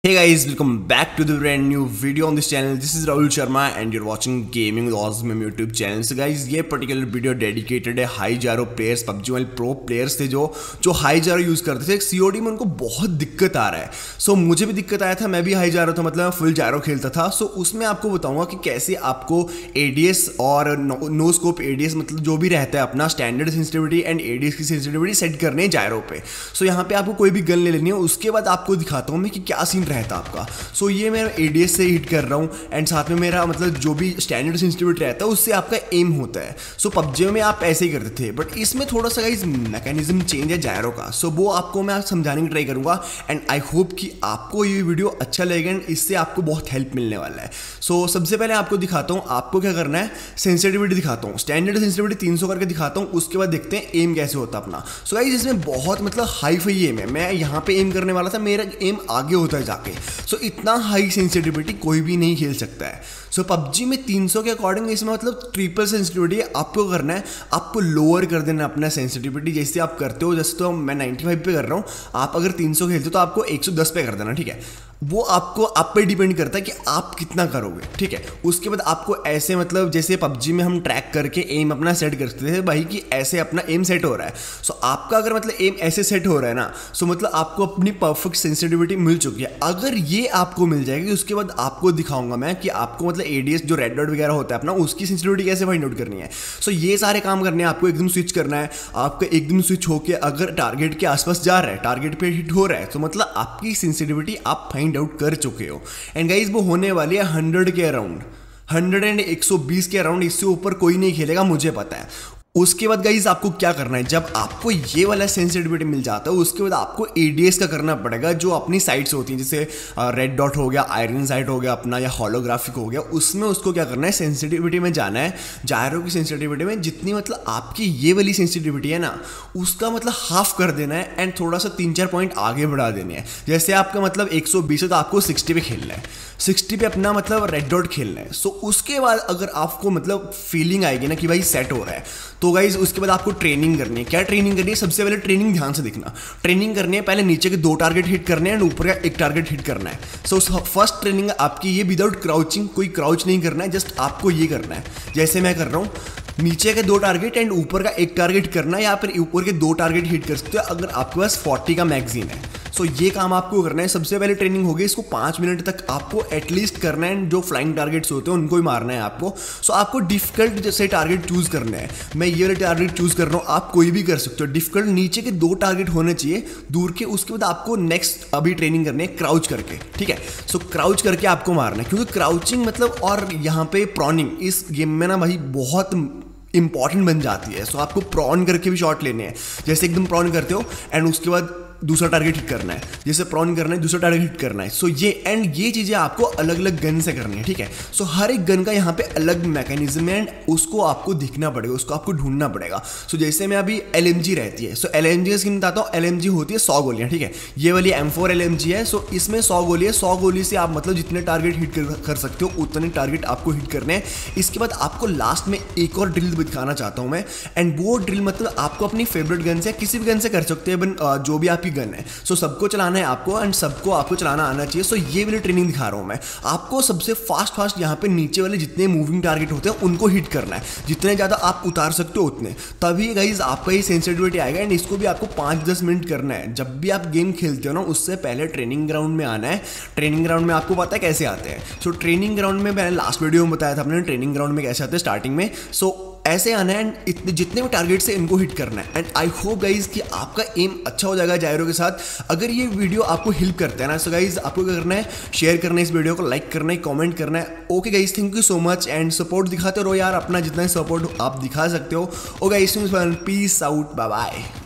Hey guys, welcome back to the brand new video on this channel. This is Rahul Sharma and you're watching Gaming with Awesome YouTube channel. So guys, ये particular video dedicated है high gyro players, PUBG वाले pro players थे जो high जारो use करते थे। COD में उनको बहुत दिक्कत आ रहा है। सो मुझे भी दिक्कत आया था, मैं भी हाई जारो था, मतलब फुल जारो खेलता था। सो उसमें आपको बताऊंगा कि कैसे आपको एडीएस और नो स्कोप एडीएस मतलब जो भी रहता है अपना स्टैंडर्ड सेंसिटिविटी एंड एडीएस की सेंसिटिविटी सेट करने है जायरो पे। सो यहाँ पे आपको कोई भी गन ले लेनी है, उसके बाद आपको दिखाता हूँ मैं कि क्या सीन रहता आपका। सो ये मैं एडीएस से हिट कर रहा हूँ एंड साथ में मेरा मतलब जो भी स्टैंडर्ड सेंसिटिविटी रहता है उससे आपका एम होता है। सो पबजी में आप ऐसे ही करते थे, बट इसमें थोड़ा सा गाइस मैकेनिज्म चेंज है जायरो का। सो वो आपको मैं समझाने की ट्राई करूँगा एंड आई होप कि आपको ये वीडियो अच्छा लगेगा एंड इससे आपको बहुत हेल्प मिलने वाला है। सो सबसे पहले आपको दिखाता हूँ आपको क्या करना है, सेंसिटिविटी दिखाता हूँ, स्टैंडर्ड सेंसिटिविटी 300 करके दिखाता हूँ, उसके बाद देखते हैं एम कैसे होता है अपना। सो गाइस इसमें बहुत मतलब हाई फाई एम है, मैं यहाँ पे एम करने वाला था, मेरा एम आगे होता है जाके। सो इतना हाई सेंसिटिविटी कोई भी नहीं खेल सकता है। सो पबजी में 300 के अकॉर्डिंग इसमें मतलब ट्रिपल सेंसिटिविटी है। आपको करना है, आपको लोअर कर देना अपना सेंसिटिविटी जैसे आप करते हो। जैसे तो मैं 95 पे कर रहा हूँ, आप अगर 300 खेलते हो तो आपको 110 पे कर देना, ठीक है। वो आपको आप पे डिपेंड करता है कि आप कितना करोगे, ठीक है। उसके बाद आपको ऐसे मतलब जैसे पबजी में हम ट्रैक करके एम अपना सेट करते थे भाई कि ऐसे अपना एम सेट हो रहा है। सो आपका अगर मतलब एम ऐसे सेट हो रहा है ना, सो मतलब आपको अपनी परफेक्ट सेंसिटिविटी मिल चुकी है। अगर ये आपको मिल जाएगी उसके बाद आपको दिखाऊंगा मैं कि आपको मतलब एडीएस जो रेड डॉट वगैरह होता है अपना उसकी सेंसिटिविटी कैसे फाइंड आउट करनी है। सो ये सारे काम करने हैं, आपको एकदम स्विच करना है। आपका एकदम स्विच होके अगर टारगेट के आसपास जा रहा है, टारगेट पे हिट हो रहा है, तो मतलब आपकी सेंसिटिविटी आप फाइंड आउट कर चुके हो। एंड गाइस वो होने वाली है 100 के अराउंड, 100 एंड 120 के अराउंड, इससे ऊपर कोई नहीं खेलेगा मुझे पता है। उसके बाद गाइज आपको क्या करना है, जब आपको ये वाला सेंसिटिविटी मिल जाता है उसके बाद आपको एडीएस का करना पड़ेगा जो अपनी साइट्स होती हैं, जैसे रेड डॉट हो गया, आयरन साइट हो गया अपना, या होलोग्राफिक हो गया। उसमें उसको क्या करना है, सेंसिटिविटी में जाना है, जायरो की सेंसिटिविटी में जितनी मतलब आपकी ये वाली सेंसिटिविटी है ना उसका मतलब हाफ कर देना है एंड थोड़ा सा 3-4 पॉइंट आगे बढ़ा देने हैं। जैसे आपका मतलब 120 है तो आपको 60 पे खेलना है, 60 पे अपना मतलब रेड डॉट खेलना है। सो उसके बाद अगर आपको मतलब फीलिंग आएगी ना कि भाई सेट हो रहा है, तो गाइज उसके बाद आपको ट्रेनिंग करनी है। क्या ट्रेनिंग करनी है, सबसे पहले ट्रेनिंग ध्यान से देखना। ट्रेनिंग करनी है, पहले नीचे के 2 टारगेट हिट करने हैं एंड ऊपर का 1 टारगेट हिट करना है। सो फर्स्ट ट्रेनिंग आपकी ये विदाउट क्राउचिंग, कोई क्राउच नहीं करना है, जस्ट आपको ये करना है जैसे मैं कर रहा हूँ, नीचे के 2 टारगेट एंड ऊपर का 1 टारगेट करना है, या फिर ऊपर के 2 टारगेट हिट कर सकते हो अगर आपके पास 40 का मैगजीन है। सो ये काम आपको करना है। सबसे पहले ट्रेनिंग होगी, इसको 5 मिनट तक आपको एटलीस्ट करना है। जो फ्लाइंग टारगेट्स होते हैं उनको ही मारना है आपको। सो आपको डिफिकल्ट जैसे टारगेट चूज करना है। मैं ये वाले टारगेट चूज कर रहा हूँ, आप कोई भी कर सकते हो। डिफिकल्ट नीचे के 2 टारगेट होने चाहिए दूर के। उसके बाद आपको नेक्स्ट अभी ट्रेनिंग करनी है क्राउच करके, ठीक है। सो क्राउच करके आपको मारना है, क्योंकि क्राउचिंग मतलब और यहाँ पे प्रॉनिंग इस गेम में ना भाई बहुत इंपॉर्टेंट बन जाती है। सो आपको प्रॉन करके भी शॉट लेने हैं, जैसे एकदम प्रॉन करते हो एंड उसके बाद दूसरा टारगेट हिट करना है, जैसे प्रॉन करना है दूसरा टारगेट हिट करना है। सो ये चीज़ें आपको अलग अलग गन से करनी है, ठीक है। सो हर एक गन का यहाँ पे अलग मैकेनिज्म है एंड उसको आपको दिखना पड़ेगा, उसको आपको ढूंढना पड़ेगा। सो जैसे मैं अभी LMG रहती है, सो LMG की स्किन बताता हूँ। LMG होती है 100 गोलियाँ, ठीक है। ये वाली M4 LMG है। सो इसमें 100 गोली है, 100 गोली से आप मतलब जितने टारगेट हिट कर सकते हो उतने टारगेट आपको हिट करने हैं। इसके बाद आपको लास्ट में एक और ड्रिल दिखाना चाहता हूँ मैं, एंड वो ड्रिल मतलब आपको अपनी फेवरेट गन से, किसी भी गन से कर सकते हैं, जो भी आपकी गन है। सो सबको चलाना है आपको एंड सबको आपको चलाना आना चाहिए। सो ये वाली ट्रेनिंग दिखा रहा हूँ मैं आपको। सबसे फास्ट यहाँ पे नीचे वाले जितने मूविंग टारगेट होते हैं उनको हिट करना है, जितने ज़्यादा आप उतार सकते हो उतने, तभी गाइज आपका ही सेंसिटिविटी आएगा। एंड इसको भी आपको 5-10 मिनट करना है। जब भी आप गेम खेलते हो ना उससे पहले ट्रेनिंग ग्राउंड में आना है। ट्रेनिंग ग्राउंड में आपको पता है कैसे आते हैं। सो ट्रेनिंग ग्राउंड में मैंने लास्ट वीडियो में बताया था अपने ट्रेनिंग ग्राउंड में कैसे आते हैं स्टार्टिंग में। सो ऐसे आना है एंड जितने भी टारगेट से इनको हिट करना है। एंड आई होप गाइज कि आपका एम अच्छा हो जाएगा जायरो के साथ। अगर ये वीडियो आपको हेल्प करता है ना, सो गाइज आपको क्या करना है, शेयर करना है इस वीडियो को, लाइक करना है, कमेंट करना है। Okay guys, thank you so much and support दिखाते रहो यार, अपना जितना सपोर्ट आप दिखा सकते हो। Okay guys, peace out, bye bye.